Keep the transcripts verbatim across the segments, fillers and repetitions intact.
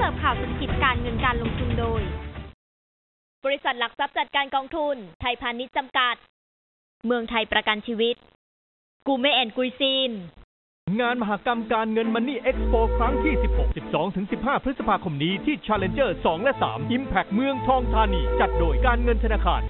สิร์ฟข่าวเศรษฐกิจการเงินการลงทุนโดยบริษัทหลักทรัพย์จัดการกองทุนไทยพาณิชย์จำกัดเมืองไทยประกันชีวิตกูเมแอนกุยซีนงานมหกรรมการเงิน Money Expo ครั้งที่ สิบหก สิบสองถึงสิบห้า พฤษภาคมนี้ที่ Challenger สองและสาม Impact เมืองทองธานีจัดโดยการเงินธนาคาร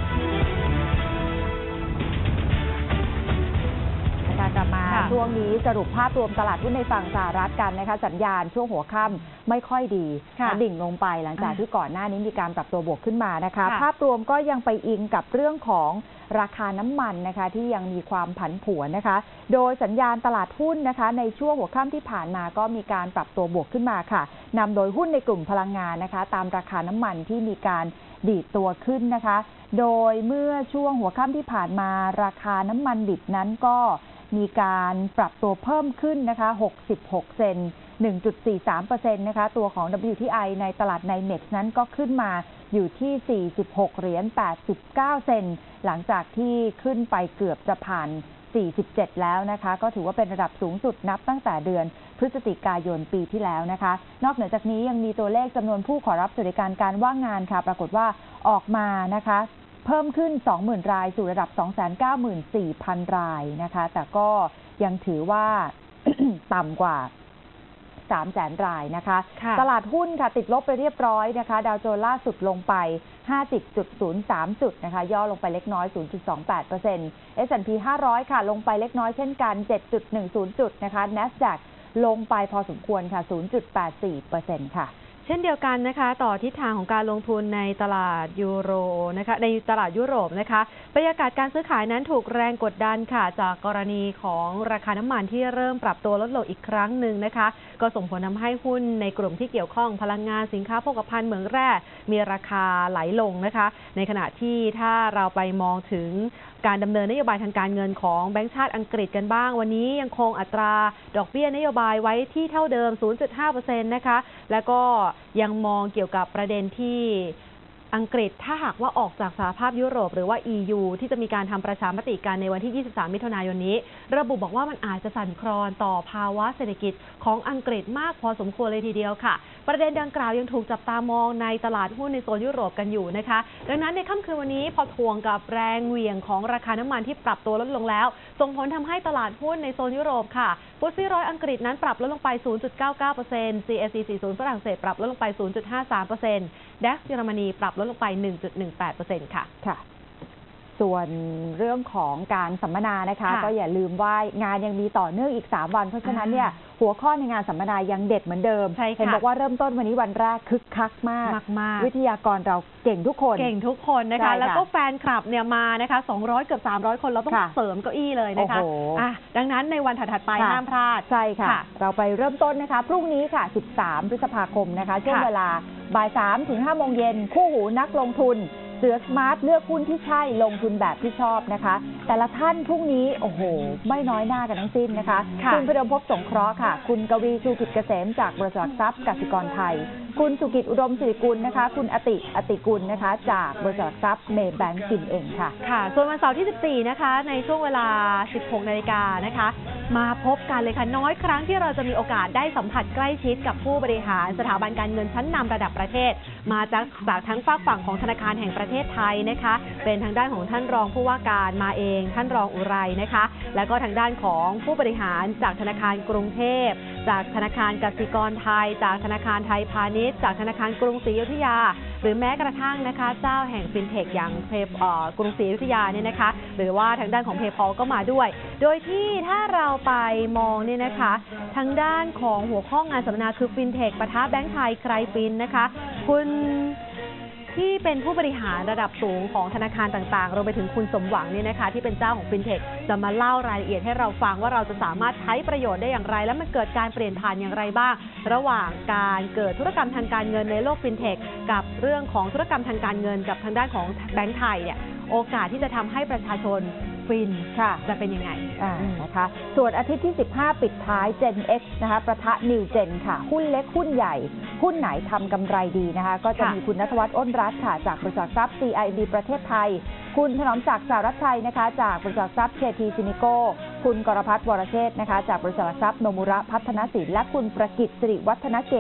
กลับมาช่วงนี้สรุปภาพรวมตลาดหุ้นในฝั่งสหรัฐกันนะคะสัญญาณช่วงหัวค่ำไม่ค่อยดีดิ่งลงไปหลังจากที่ก่อนหน้านี้มีการปรับตัวบวกขึ้นมานะคะภาพรวมก็ยังไปอิงกับเรื่องของราคาน้ำมันนะคะที่ยังมีความผันผวนนะคะโดยสัญญาณตลาดหุ้นนะคะในช่วงหัวค่ำที่ผ่านมาก็มีการปรับตัวบวกขึ้นมาค่ะนำโดยหุ้นในกลุ่มพลังงานนะคะตามราคาน้ำมันที่มีการดีดตัวขึ้นนะคะโดยเมื่อช่วงหัวค่ำที่ผ่านมาราคาน้ำมันดิบนั้นก็มีการปรับตัวเพิ่มขึ้นนะคะหกสิบหกเซนต์ หนึ่งจุดสี่สามเปอร์เซ็นต์ นะคะตัวของ ดับเบิลยู ที ไอ ในตลาดไนเม็กซ์นั้นก็ขึ้นมาอยู่ที่สี่สิบหกเหรียญแปดสิบเก้าเซนต์หลังจากที่ขึ้นไปเกือบจะผ่านสี่สิบเจ็ดแล้วนะคะก็ถือว่าเป็นระดับสูงสุดนับตั้งแต่เดือนพฤศจิกายนปีที่แล้วนะคะนอกเหนือจากนี้ยังมีตัวเลขจำนวนผู้ขอรับสวัสดิการการว่างงานค่ะปรากฏว่าออกมานะคะเพิ่มขึ้น สองหมื่น รายสู่ระดับ สองแสนเก้าหมื่นสี่พัน รายนะคะแต่ก็ยังถือว่า ต่ำกว่า สามแสน รายนะคะตลาดหุ้นค่ะติดลบไปเรียบร้อยนะคะดาวโจนส์ล่าสุดลงไป ห้าสิบจุดศูนย์สาม จุดนะคะย่อลงไปเล็กน้อย ศูนย์จุดสองแปดเปอร์เซ็นต์ เอส แอนด์ พี ห้าร้อยค่ะลงไปเล็กน้อยเช่นกัน เจ็ดจุดหนึ่งศูนย์ จุดนะคะ NASDAQ ลงไปพอสมควรค่ะ ศูนย์จุดแปดสี่เปอร์เซ็นต์ ค่ะเช่นเดียวกันนะคะต่อทิศทางของการลงทุนในตลาดยูโรนะคะในตลาดยุโรปนะคะบรรยากาศการซื้อขายนั้นถูกแรงกดดันค่ะจากกรณีของราคาน้ำมันที่เริ่มปรับตัวลดลงอีกครั้งหนึ่งนะคะก็ส่งผลทำให้หุ้นในกลุ่มที่เกี่ยวข้องพลังงานสินค้าโภคภัณฑ์เหมืองแร่มีราคาไหลลงนะคะในขณะที่ถ้าเราไปมองถึงการดำเนินนโยบายทางการเงินของแบงก์ชาติอังกฤษกันบ้างวันนี้ยังคงอัตราดอกเบี้ยนโยบายไว้ที่เท่าเดิม ศูนย์จุดห้าเปอร์เซ็นต์ นะคะแล้วก็ยังมองเกี่ยวกับประเด็นที่อังกฤษถ้าหากว่าออกจากสหภาพยุโรปหรือว่า อี ยู ที่จะมีการทำประชามติกันในวันที่ยี่สิบสามมิถุนายนนี้ระบุบอกว่ามันอาจจะสั่นคลอนต่อภาวะเศรษฐกิจของอังกฤษมากพอสมควรเลยทีเดียวค่ะประเด็นดังกล่าวยังถูกจับตามองในตลาดหุ้นในโซนยุโรปกันอยู่นะคะดังนั้นในค่ำคืนวันนี้พอทวงกับแรงเหวี่ยงของราคาน้ำมันที่ปรับตัวลดลงแล้วส่งผลทำให้ตลาดหุ้นในโซนยุโรปค่ะฟุตซี่ร้อยอังกฤษนั้นปรับลดลงไป ศูนย์จุดเก้าเก้าเปอร์เซ็นต์ ซี เอส ซี สี่สิบฝรั่งเศสปรับลดลงไป ศูนย์จุดห้าสามเปอร์เซ็นต์ ดัค เยอรมนีปรับลดลงไป หนึ่งจุดหนึ่งแปดเปอร์เซ็นต์ ค่ะค่ะส่วนเรื่องของการสัมมนานะคะก็อย่าลืมว่างานยังมีต่อเนื่องอีกสามวันเพราะฉะนั้นเนี่ยหัวข้อในงานสัมมนายังเด็ดเหมือนเดิมเห็นบอกว่าเริ่มต้นวันนี้วันแรกคึกคักมากวิทยากรเราเก่งทุกคนเก่งทุกคนนะคะแล้วก็แฟนคลับเนี่ยมานะคะสองร้อยเกือบสามร้อยคนเราต้องเสริมเก้าอี้เลยนะคะอ่ะดังนั้นในวันถัดๆไปห้ามพลาดใช่ค่ะเราไปเริ่มต้นนะคะพรุ่งนี้ค่ะสิบสามพฤษภาคมนะคะช่วงเวลาบ่ายสามถึงห้าโมงเย็นคู่หูนักลงทุนเสือสมาร์ทเลือกหุ้นที่ใช่ลงทุนแบบที่ชอบนะคะแต่ละท่านพรุ่งนี้โอ้โหไม่น้อยหน้ากันทั้งสิ้นนะคะคุณพดลภพสงเคราะห์ค่ะคุณกวีชูกิจเกษมจากบริษัทหลักทรัพย์กสิกรไทยคุณสุกิจอุดมสิริกุลนะคะคุณอติอติกุลนะคะจากบริษัทหลักทรัพย์เมย์แบงก์กินเองค่ะค่ะส่วนวันเสาร์ที่สิบสี่นะคะในช่วงเวลา สิบหกนาฬิกานะคะมาพบกันเลยค่ะน้อยครั้งที่เราจะมีโอกาสได้สัมผัสใกล้ชิดกับผู้บริหารสถาบันการเงินชั้นนำระดับประเทศมาจากจากทั้งฝากฝั่งของธนาคารแห่งประเทศไทยนะคะเป็นทางด้านของท่านรองผู้ว่าการมาเองท่านรองอุไรนะคะแล้วก็ทางด้านของผู้บริหารจากธนาคารกรุงเทพจากธนาคารกสิกรไทยจากธนาคารไทยพาณิชย์จากธนาคารกรุงศรีอยุธยาหรือแม้กระทั่งนะคะเจ้าแห่งฟินเทคอย่างเพย์กรุงศรีอยุธยาเนี่ยนะคะหรือว่าทางด้านของ PayPal ก็มาด้วยโดยที่ถ้าเราไปมองเนี่ยนะคะทางด้านของหัวข้องานสัมมนาคือฟินเทคปะทะแบงก์ไทยใครฟินนะคะคุณที่เป็นผู้บริหารระดับสูงของธนาคารต่างๆรวมไปถึงคุณสมหวังเนี่ยนะคะที่เป็นเจ้าของฟินเทคจะมาเล่ารายละเอียดให้เราฟังว่าเราจะสามารถใช้ประโยชน์ได้อย่างไรและมันเกิดการเปลี่ยนผ่านอย่างไรบ้างระหว่างการเกิดธุรกรรมทางการเงินในโลกฟินเทคกับเรื่องของธุรกรรมทางการเงินกับทางด้านของแบงก์ไทยเนี่ยโอกาสที่จะทำให้ประชาชนฟินค่ะจะเป็นยังไงนะคะส่วนอาทิตย์ที่สิบห้าปิดท้าย Gen X นะคะประทะ New Gen ค่ะหุ้นเล็กหุ้นใหญ่หุ้นไหนทำกำไรดีนะคะก็จะมีคุณณัฐวัฒน์อ้นรัตน์ค่ะจากบริษัททรัพย์ ซี ไอ บี ประเทศไทยคุณถนอมศักดิ์สารัชชัยนะคะจากบริษัททรัพย์ เค ที ซินิโก้คุณกรพัฒน์วรเชษฐ์นะคะจากบริษัททรัพย์โนมุระพัฒนศิลป์และคุณประกิตสิริวัฒนเกต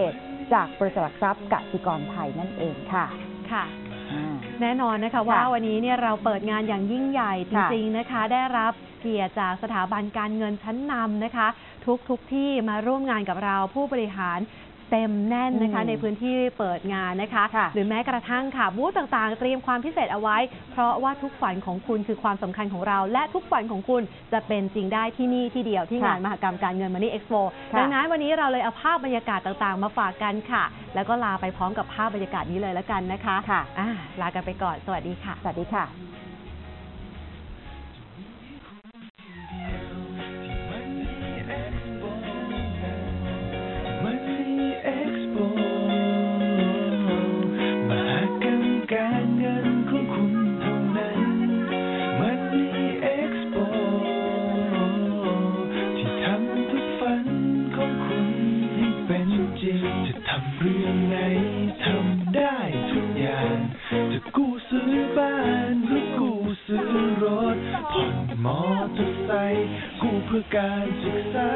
จากบริษัทหลักทรัพย์กสิกรไทยนั่นเองค่ะค่ะแน่นอนนะคะว่าวันนี้เนี่ยเราเปิดงานอย่างยิ่งใหญ่จริงๆนะคะได้รับเกียรติจากสถาบันการเงินชั้นนำนะคะทุกทุกที่มาร่วมงานกับเราผู้บริหารเต็มแน่นนะคะในพื้นที่เปิดงานนะคะหรือแม้กระทั่งค่ะบูธต่างๆเตรียมความพิเศษเอาไว้เพราะว่าทุกฝันของคุณคือความสำคัญของเราและทุกฝันของคุณจะเป็นจริงได้ที่นี่ที่เดียวที่งานมหกรรมการเงิน Money Expo ดังนั้นวันนี้เราเลยเอาภาพบรรยากาศต่างๆมาฝากกันค่ะแล้วก็ลาไปพร้อมกับภาพบรรยากาศนี้เลยแล้วกันนะคะค่ะลากันไปก่อนสวัสดีค่ะสวัสดีค่ะเรื่องไหนทำได้ทุกอย่างจะกู้ซื้อบ้านหรือกู้ซื้อรถผ่อนมอเตอร์ไซค์กู้เพื่อการศึกษา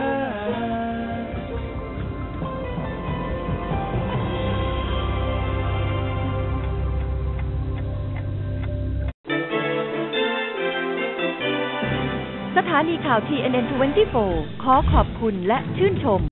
สถานีข่าว ที เอ็น เอ็น ยี่สิบสี่ ขอขอบคุณและชื่นชม